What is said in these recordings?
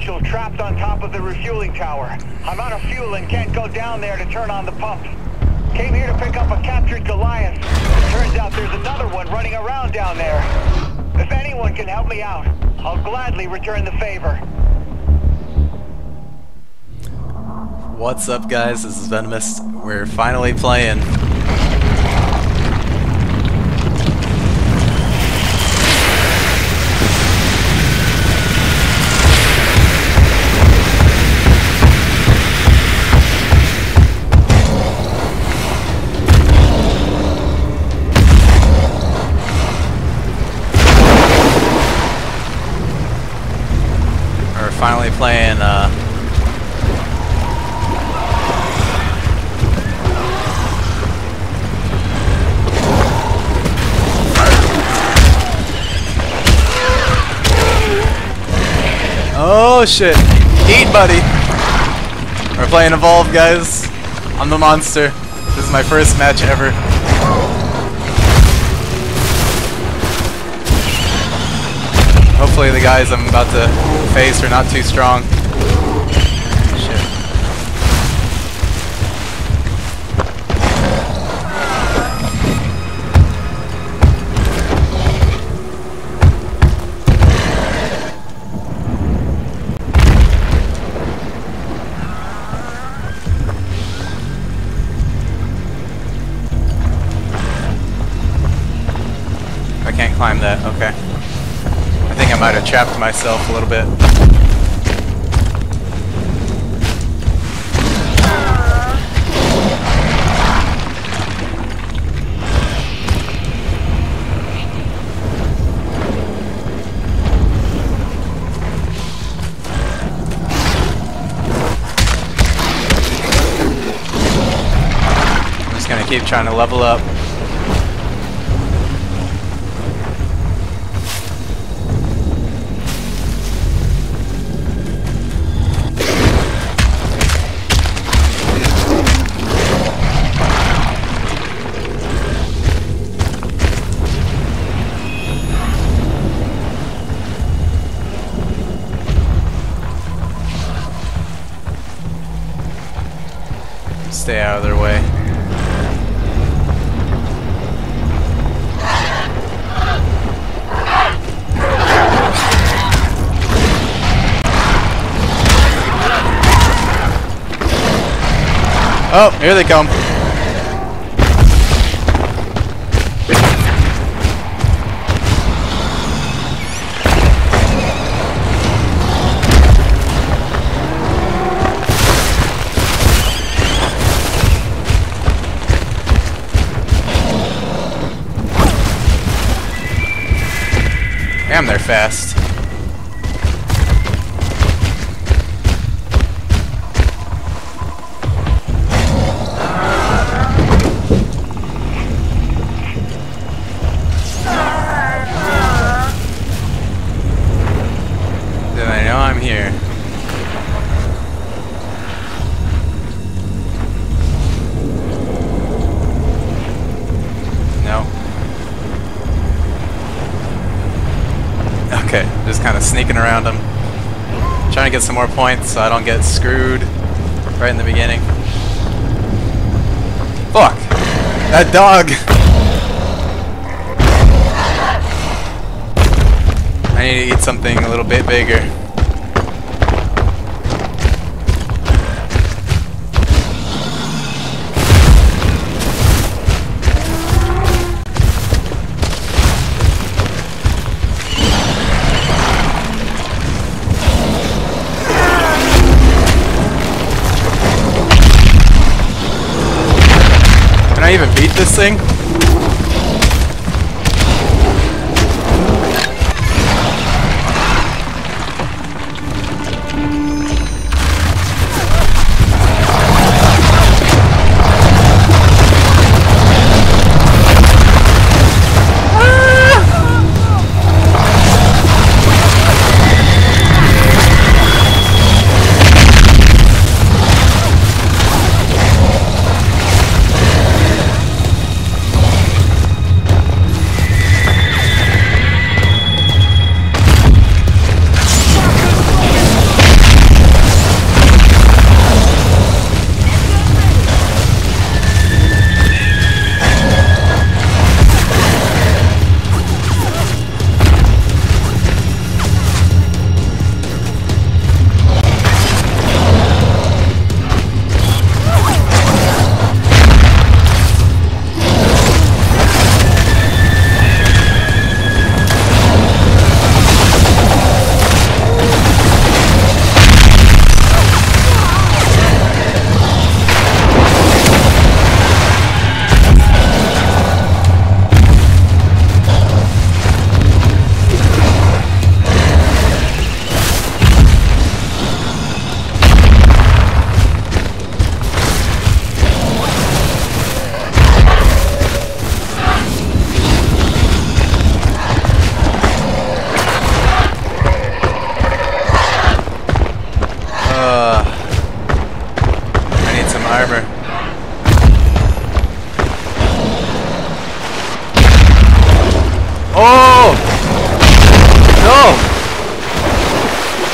Mitchell trapped on top of the refueling tower. I'm out of fuel and can't go down there to turn on the pump. Came here to pick up a captured Goliath. Turns out there's another one running around down there. If anyone can help me out, I'll gladly return the favor. What's up, guys? This is Venomous. We're finally playing. Finally playing oh shit. Eat, buddy. We're playing Evolve, guys. I'm the monster. This is my first match ever. Hopefully the guys I'm about to face are not too strong. Shit. I can't climb that, okay. I think I might have trapped myself a little bit. I'm just gonna keep trying to level up. Stay out of their way. Oh, here they come. Damn, they're fast. Do they know I'm here? No. Okay, just kind of sneaking around them. Trying to get some more points so I don't get screwed right in the beginning. Fuck! That dog! I need to eat something a little bit bigger. Can I even beat this thing?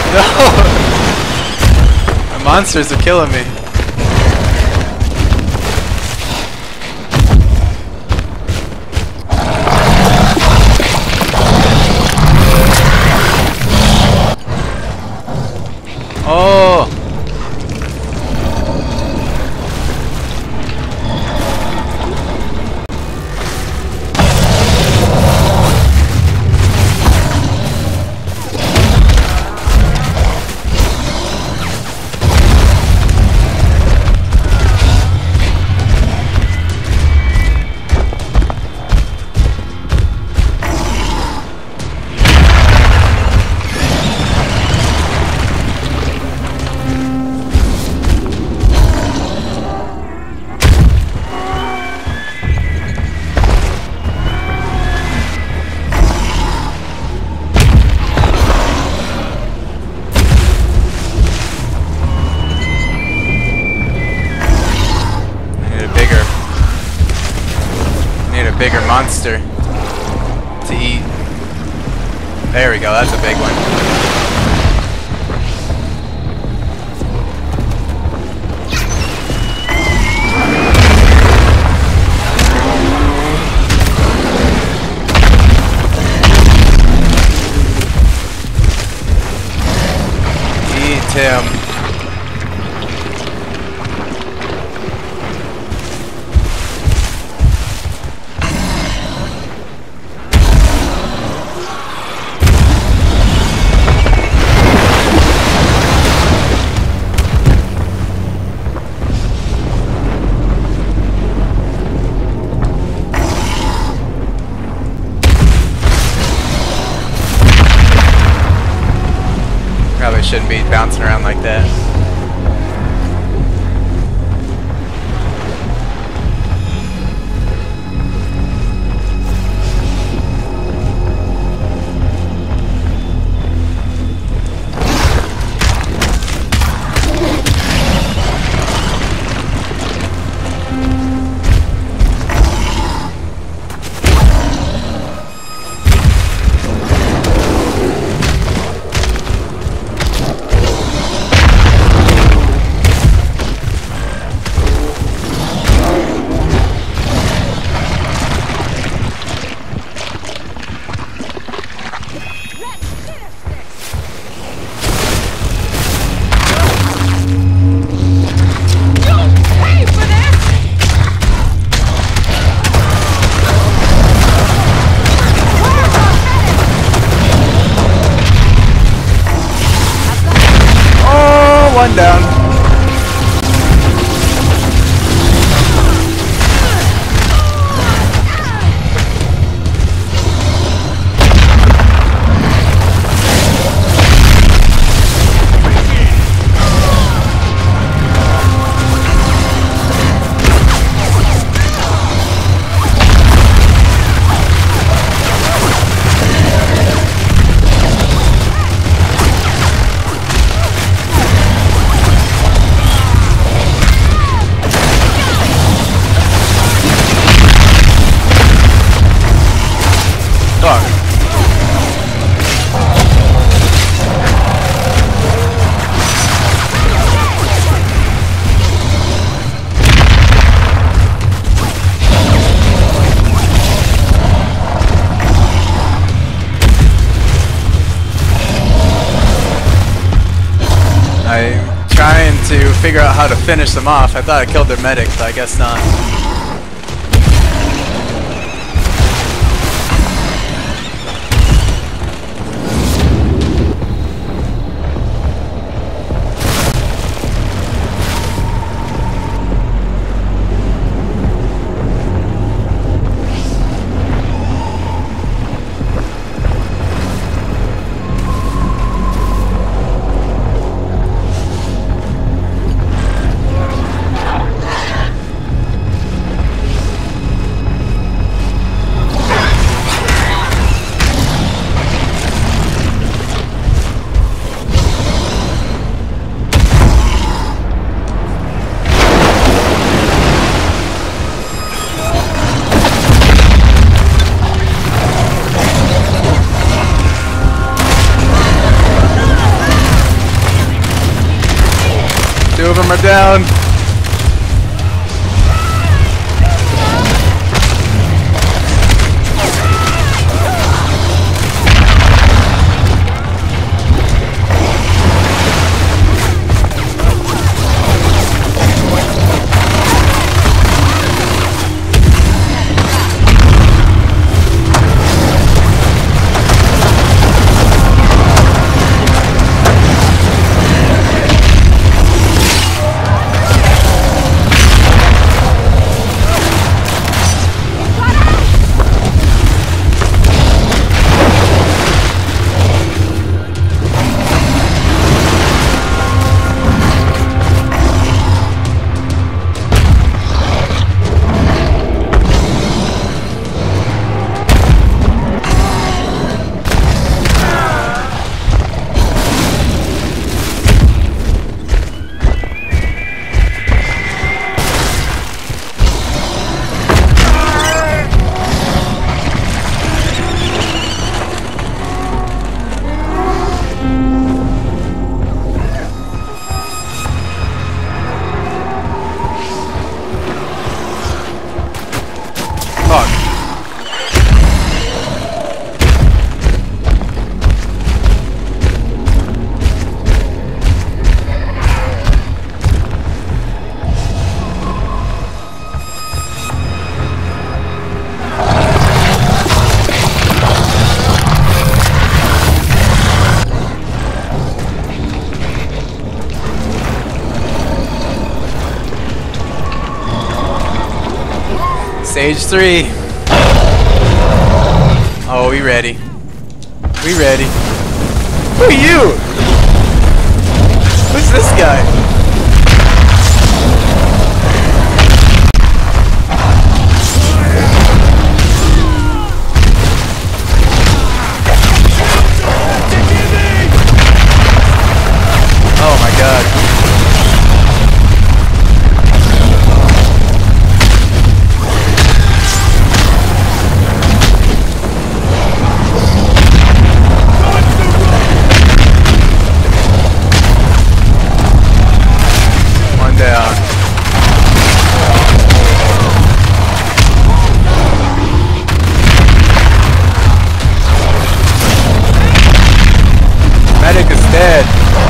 No! The monsters are killing me. Oh! Bigger monster to eat. There we go, that's a big one. Eat him. Probably shouldn't be bouncing around like that. One down. I'm trying to figure out how to finish them off. I thought I killed their medic, but I guess not. them are down. Stage 3. Oh, we ready. We ready. Who are you? Who's this guy? Oh my god. Medic is dead.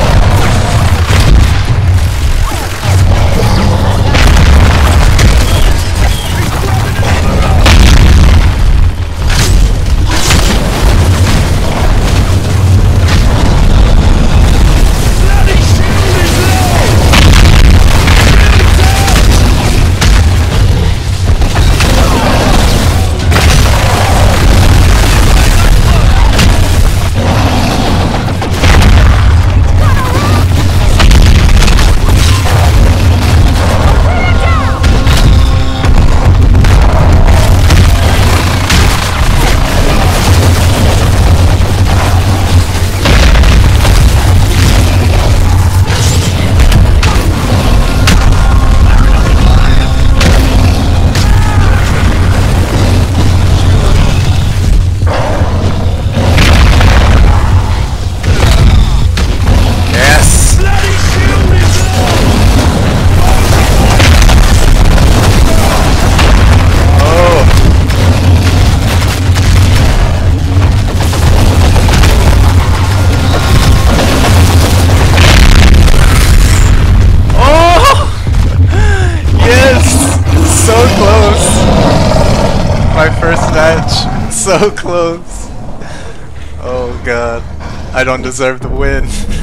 My first match. So close. Oh god. I don't deserve to win.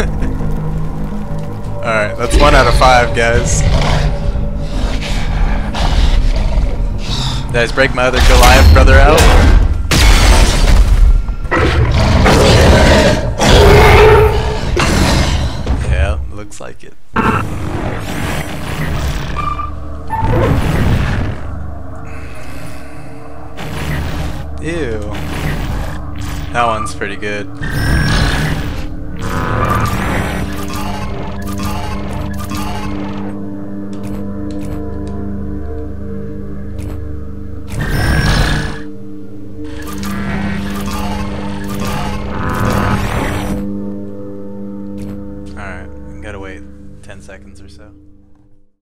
Alright, that's 1 out of 5, guys. Did I just break my other Goliath brother out? Yeah, looks like it. Ew. That one's pretty good. Alright, gotta wait 10 seconds or so.